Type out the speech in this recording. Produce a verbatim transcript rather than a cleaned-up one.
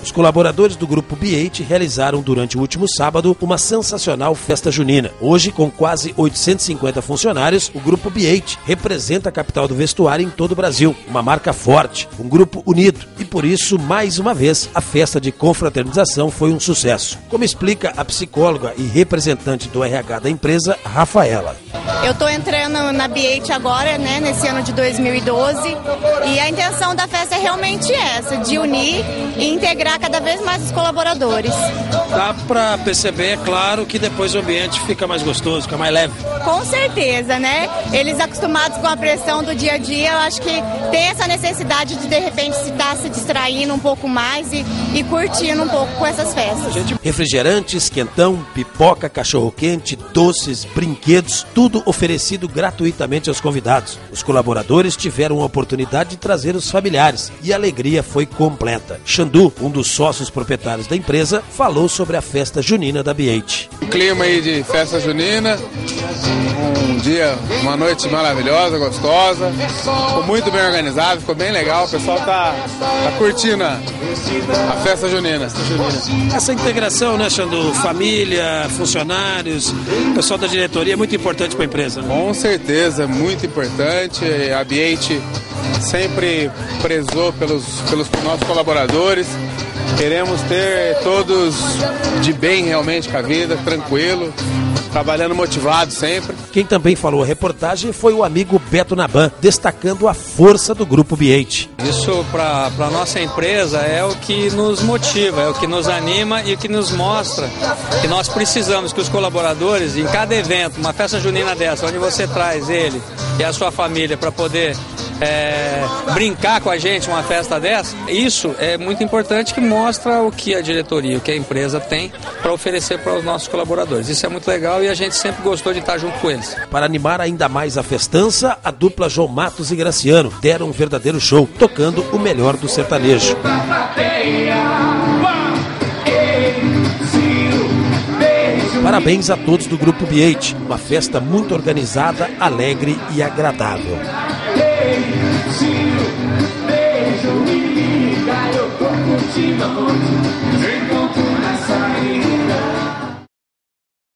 Os colaboradores do Grupo B oito realizaram durante o último sábado uma sensacional festa junina. Hoje, com quase oitocentos e cinquenta funcionários, o Grupo B oito representa a capital do vestuário em todo o Brasil. Uma marca forte, um grupo unido. E por isso, mais uma vez, a festa de confraternização foi um sucesso. Como explica a psicóloga e representante do R H da empresa, Rafaela. Eu estou entrando na B oito agora, né, nesse ano de dois mil e doze, e a intenção da festa é realmente essa, de unir e integrar cada vez mais os colaboradores. Dá para perceber, é claro, que depois o ambiente fica mais gostoso, fica mais leve. Com certeza, né? Eles acostumados com a pressão do dia a dia, eu acho que tem essa necessidade de, de repente, se estar se distraindo um pouco mais e, e curtindo um pouco com essas festas. Refrigerantes, quentão, pipoca, cachorro-quente, doces, brinquedos, tudo oferecido gratuitamente aos convidados. Os colaboradores tiveram a oportunidade de trazer os familiares e a alegria foi completa. Xandu, um dos sócios proprietários da empresa, falou sobre a festa junina da B oito. O clima aí de festa junina, um dia, uma noite maravilhosa, gostosa, ficou muito bem organizado, ficou bem legal, o pessoal tá, tá curtindo a, a festa junina. Essa integração, né, Xandu? Família, funcionários, o pessoal da diretoria é muito importante para a empresa, né? Com certeza, muito importante. A B oito sempre prezou pelos, pelos nossos colaboradores. Queremos ter todos de bem realmente com a vida, tranquilo, trabalhando motivado sempre. Quem também falou a reportagem foi o amigo Beto Naban, destacando a força do Grupo B oito. Isso para a nossa empresa é o que nos motiva, é o que nos anima e o que nos mostra que nós precisamos que os colaboradores, em cada evento, uma festa junina dessa, onde você traz ele e a sua família para poder é, brincar com a gente uma festa dessa, isso é muito importante, que mostra o que a diretoria, o que a empresa tem para oferecer para os nossos colaboradores. Isso é muito legal e a gente sempre gostou de estar junto com eles. Para animar ainda mais a festança, a dupla João Matos e Graciano deram um verdadeiro show, tocando o melhor do sertanejo. Parabéns a todos do Grupo B oito, uma festa muito organizada, alegre e agradável. Beijo, beijo, me liga, eu tô curtindo.